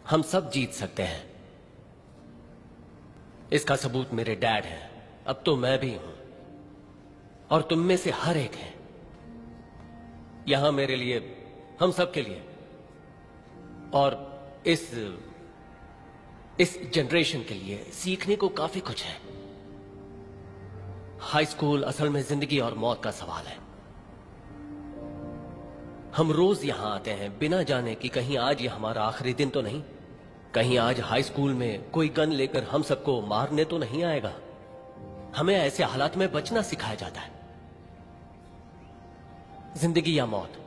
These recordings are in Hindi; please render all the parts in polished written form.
हम सब जीत सकते हैं। इसका सबूत मेरे डैड हैं, अब तो मैं भी हूं, और तुम में से हर एक है यहां मेरे लिए, हम सब के लिए, और इस जनरेशन के लिए सीखने को काफी कुछ है। हाई स्कूल असल में जिंदगी और मौत का सवाल है। हम रोज यहां आते हैं बिना जाने कि कहीं आज ये हमारा आखिरी दिन तो नहीं, कहीं आज हाई स्कूल में कोई गन लेकर हम सबको मारने तो नहीं आएगा। हमें ऐसे हालात में बचना सिखाया जाता है। जिंदगी या मौत।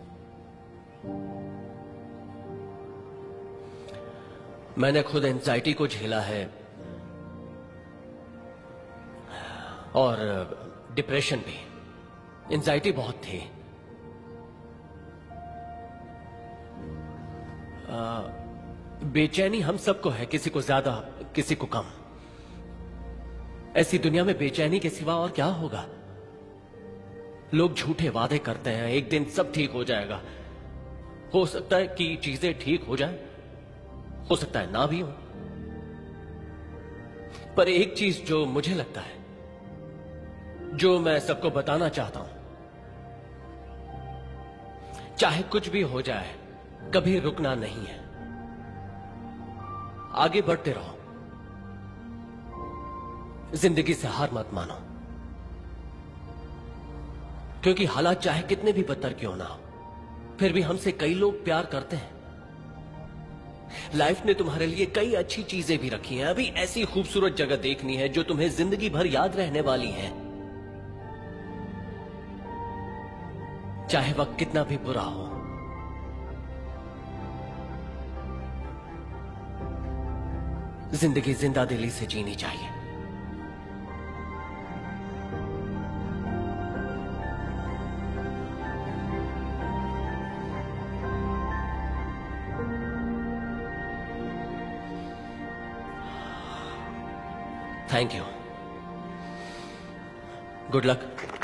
मैंने खुद एंजाइटी को झेला है और डिप्रेशन भी। एंजाइटी बहुत थी, बेचैनी हम सबको है, किसी को ज्यादा किसी को कम। ऐसी दुनिया में बेचैनी के सिवा और क्या होगा। लोग झूठे वादे करते हैं, एक दिन सब ठीक हो जाएगा। हो सकता है कि चीजें ठीक हो जाए, हो सकता है ना भी हो। पर एक चीज जो मुझे लगता है, जो मैं सबको बताना चाहता हूं, चाहे कुछ भी हो जाए कभी रुकना नहीं है। आगे बढ़ते रहो, जिंदगी से हार मत मानो, क्योंकि हालात चाहे कितने भी बदतर क्यों ना हो, फिर भी हमसे कई लोग प्यार करते हैं। लाइफ ने तुम्हारे लिए कई अच्छी चीजें भी रखी हैं। अभी ऐसी खूबसूरत जगह देखनी है जो तुम्हें जिंदगी भर याद रहने वाली है, चाहे वक्त कितना भी बुरा हो। जिंदगी जिंदा दिली से जीनी चाहिए। Thank you, good luck.